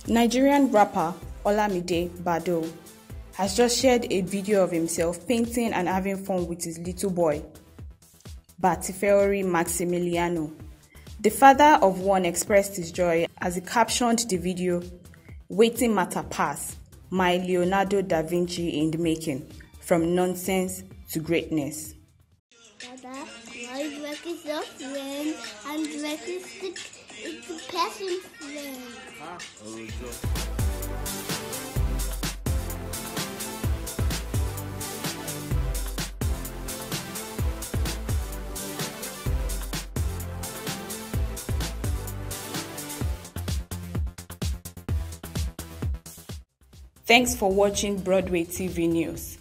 Nigerian rapper Olamide Badoo has just shared a video of himself painting and having fun with his little boy, Maximilian. The father of one expressed his joy as he captioned the video, "Waiting matter pass, my Leonardo da Vinci in the making, from nonsense to greatness." Dada, my work is your friend, and work is the passion friend. Thanks for watching Broadway TV News.